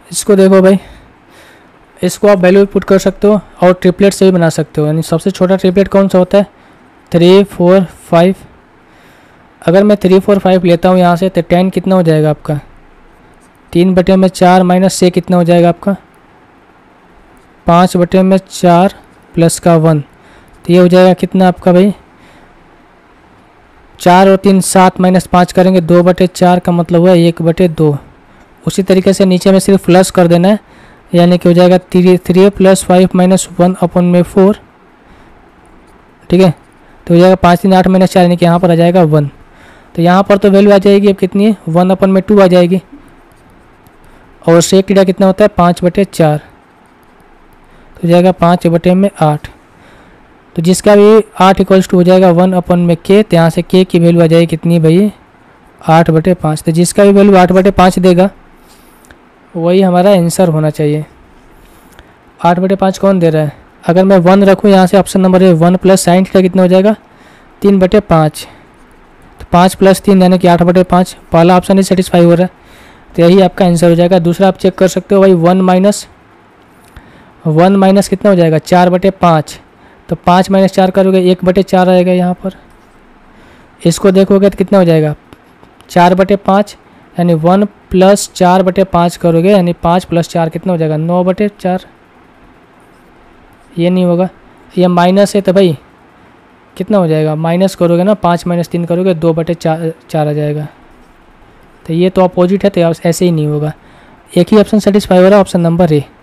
इसको देखो भाई, इसको आप वैल्यू पुट कर सकते हो और ट्रिपलेट से भी बना सकते हो। यानी सबसे छोटा ट्रिपलेट कौन सा होता है? 3 4 5। अगर मैं 3 4 5 लेता हूँ यहाँ से तो 10 कितना हो जाएगा आपका? 3/4 माइनस 6 कितना हो जाएगा आपका? 5/4 प्लस का 1, तो ये हो जाएगा कितना आपका भाई? 4 और 3 7 माइनस 5 करेंगे 2/4 का मतलब हुआ 1/2। उसी तरीके से नीचे में सिर्फ प्लस कर देना है, यानी कि हो जाएगा 3 + 5 माइनस 1/4। ठीक है, तो हो जाएगा 5 3 8 माइनस 4, यानी कि यहाँ पर आ जाएगा 1। तो यहाँ पर तो वैल्यू आ जाएगी अब कितनी है? 1/2 आ जाएगी। और सेक थीटा कितना होता है? 5/4, तो हो जाएगा 5/8। तो जिसका भी 8 = हो जाएगा 1/k। तो यहाँ से k की वैल्यू आ जाएगी कितनी भाई? 8/5। तो जिसका भी वैल्यू 8/5 देगा वही हमारा आंसर होना चाहिए। 8/5 कौन दे रहा है? अगर मैं 1 रखूँ यहाँ से, ऑप्शन नंबर 1 + sin थीटा कितना हो जाएगा? 3/5। तो 5 + 3 यानी कि 8/5। पहला ऑप्शन ही सेटिस्फाई हो रहा है, तो यही आपका आंसर हो जाएगा। दूसरा आप चेक कर सकते हो भाई, 1 माइनस कितना हो जाएगा? 4/5। तो 5 - 4 करोगे 1/4 आएगा यहाँ पर। इसको देखोगे तो कितना हो जाएगा? 4/5, यानी 1 + 4/5 करोगे, यानी 5 + 4 कितना हो जाएगा? 9/4। ये नहीं होगा, ये माइनस है तो भाई कितना हो जाएगा? माइनस करोगे ना, 5 - 3 करोगे 2/4 आ जाएगा। तो ये तो अपोजिट है, तो ऐसे ही नहीं होगा। एक ही ऑप्शन सेटिस्फाई हो रहा है, ऑप्शन नंबर ए।